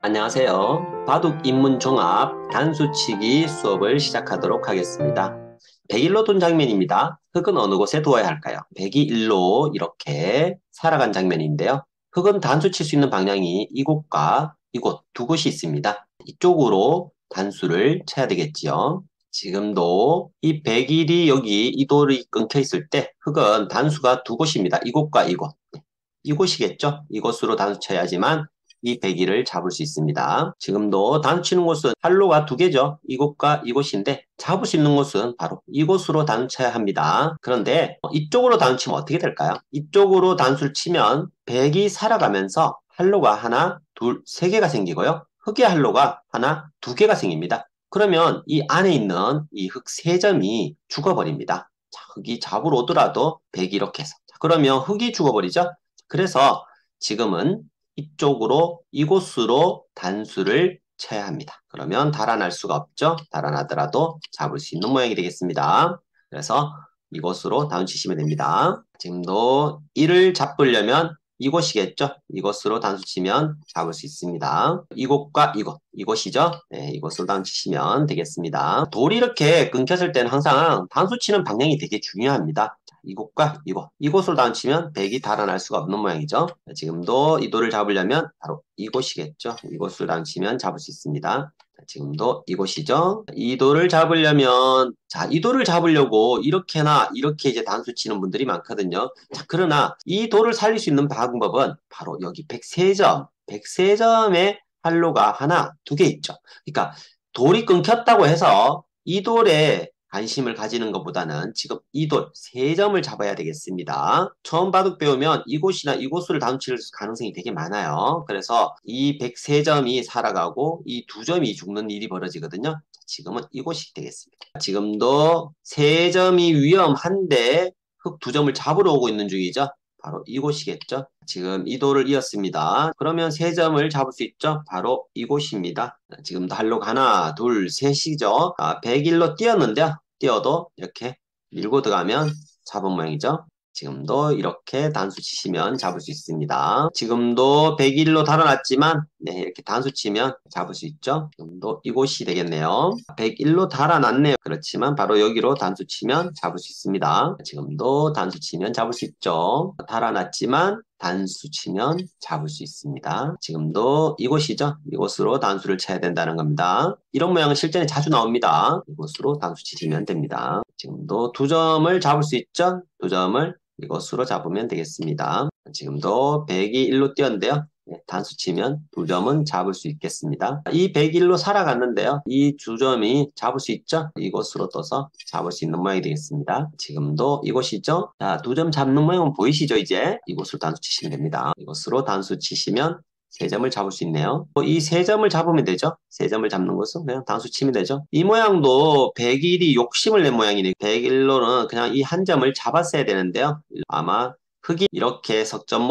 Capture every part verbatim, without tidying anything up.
안녕하세요. 바둑 입문 종합 단수치기 수업을 시작하도록 하겠습니다. 백일로 돈 장면입니다. 흙은 어느 곳에 두어야 할까요? 백이 일로 이렇게 살아간 장면인데요. 흙은 단수 칠 수 있는 방향이 이곳과 이곳 두 곳이 있습니다. 이쪽으로 단수를 쳐야 되겠지요. 지금도 이 백일이 여기 이 돌이 끊겨 있을 때 흙은 단수가 두 곳입니다. 이곳과 이곳. 이곳이겠죠? 이곳으로 단수 쳐야지만 이 백일을 잡을 수 있습니다. 지금도 단수 치는 곳은 활로가 두 개죠. 이곳과 이곳인데 잡을 수 있는 곳은 바로 이곳으로 단수 쳐야 합니다. 그런데 이쪽으로 단수 치면 어떻게 될까요? 이쪽으로 단수를 치면 백이 살아가면서 활로가 하나, 둘, 세 개가 생기고요. 흙의 활로가 하나, 두 개가 생깁니다. 그러면 이 안에 있는 이 흙 세 점이 죽어버립니다. 자, 흙이 잡으러 오더라도 백이 이렇게 해서. 자, 그러면 흙이 죽어버리죠? 그래서 지금은 이쪽으로 이곳으로 단수를 쳐야 합니다. 그러면 달아날 수가 없죠. 달아나더라도 잡을 수 있는 모양이 되겠습니다. 그래서 이곳으로 단수 치시면 됩니다. 지금도 이를 잡으려면 이곳이겠죠. 이곳으로 단수 치면 잡을 수 있습니다. 이곳과 이곳, 이곳이죠. 네, 이곳으로 단수 치시면 되겠습니다. 돌이 이렇게 끊겼을 때는 항상 단수 치는 방향이 되게 중요합니다. 이곳과 이곳, 이곳으로 단수 치면 백이 달아날 수가 없는 모양이죠. 지금도 이 돌을 잡으려면 바로 이곳이겠죠. 이곳으로 단수 치면 잡을 수 있습니다. 지금도 이곳이죠. 이 돌을 잡으려면, 자, 이 돌을 잡으려고 이렇게나 이렇게 이제 단수 치는 분들이 많거든요. 자, 그러나 이 돌을 살릴 수 있는 방법은 바로 여기 백세 점, 백세 점의 활로가 하나, 두 개 있죠. 그러니까 돌이 끊겼다고 해서 이 돌에 관심을 가지는 것보다는 지금 이 돌, 세 점을 잡아야 되겠습니다. 처음 바둑 배우면 이곳이나 이곳을 단수 칠 가능성이 되게 많아요. 그래서 이 백세 점이 살아가고 이 두 점이 죽는 일이 벌어지거든요. 지금은 이곳이 되겠습니다. 지금도 세 점이 위험한데 흙 두 점을 잡으러 오고 있는 중이죠. 바로 이곳이겠죠. 지금 이 돌을 이었습니다. 그러면 세 점을 잡을 수 있죠. 바로 이곳입니다. 지금도 할로가 하나, 둘, 셋이죠. 아, 백일로 뛰었는데요. 뛰어도 이렇게 밀고 들어가면 잡은 모양이죠. 지금도 이렇게 단수 치시면 잡을 수 있습니다. 지금도 백일로 달아났지만 네, 이렇게 단수 치면 잡을 수 있죠. 지금도 이곳이 되겠네요. 백일로 달아났네요. 그렇지만 바로 여기로 단수 치면 잡을 수 있습니다. 지금도 단수 치면 잡을 수 있죠. 달아났지만 단수 치면 잡을 수 있습니다. 지금도 이곳이죠. 이곳으로 단수를 쳐야 된다는 겁니다. 이런 모양은 실전에 자주 나옵니다. 이곳으로 단수 치시면 됩니다. 지금도 두 점을 잡을 수 있죠. 두 점을 이것으로 잡으면 되겠습니다. 지금도 백이 일로 뛰었는데요. 네, 단수 치면 두 점은 잡을 수 있겠습니다. 이 백일로 살아갔는데요. 이 두 점이 잡을 수 있죠? 이곳으로 떠서 잡을 수 있는 모양이 되겠습니다. 지금도 이곳이죠? 자, 두 점 잡는 모양은 보이시죠? 이제 이곳으로 단수 치시면 됩니다. 이곳으로 단수 치시면 세 점을 잡을 수 있네요. 이 세 점을 잡으면 되죠? 세 점을 잡는 것은 그냥 단수 치면 되죠. 이 모양도 백일이 욕심을 낸 모양이네요. 백일로는 그냥 이 한 점을 잡았어야 되는데요. 아마 흙이 이렇게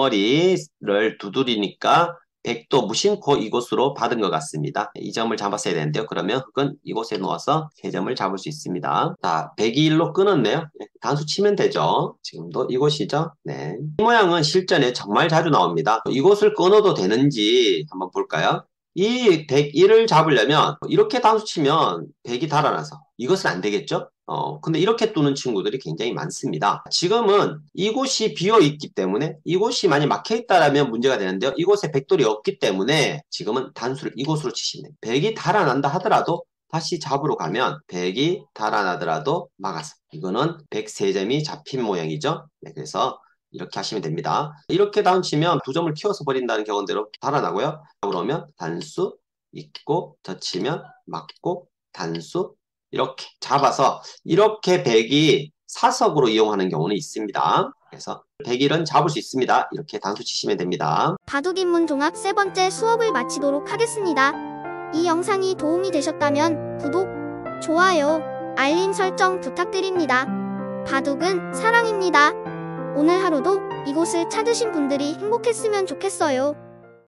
석점머리를 두드리니까 백도 무심코 이곳으로 받은 것 같습니다. 이 점을 잡았어야 되는데요. 그러면 흙은 이곳에 놓아서 세 점을 잡을 수 있습니다. 자, 백이 일로 끊었네요. 단수 치면 되죠. 지금도 이곳이죠. 네. 이 모양은 실전에 정말 자주 나옵니다. 이곳을 끊어도 되는지 한번 볼까요? 이 백일을 잡으려면 이렇게 단수 치면 백이 달아나서 이것은 안 되겠죠? 어, 근데 이렇게 두는 친구들이 굉장히 많습니다. 지금은 이곳이 비어 있기 때문에 이곳이 많이 막혀 있다라면 문제가 되는데요. 이곳에 백돌이 없기 때문에 지금은 단수를 이곳으로 치시면 돼요. 백이 달아난다 하더라도 다시 잡으러 가면 백이 달아나더라도 막아서 이거는 백세 점이 잡힌 모양이죠. 네, 그래서 이렇게 하시면 됩니다. 이렇게 다운 치면 두 점을 키워서 버린다는 격언대로 달아나고요. 잡으러 오면 단수 있고 젖히면 막고 단수 이렇게 잡아서 이렇게 백이 사석으로 이용하는 경우는 있습니다. 그래서 백일은 잡을 수 있습니다. 이렇게 단수 치시면 됩니다. 바둑 입문 종합 세 번째 수업을 마치도록 하겠습니다. 이 영상이 도움이 되셨다면 구독, 좋아요, 알림 설정 부탁드립니다. 바둑은 사랑입니다. 오늘 하루도 이곳을 찾으신 분들이 행복했으면 좋겠어요.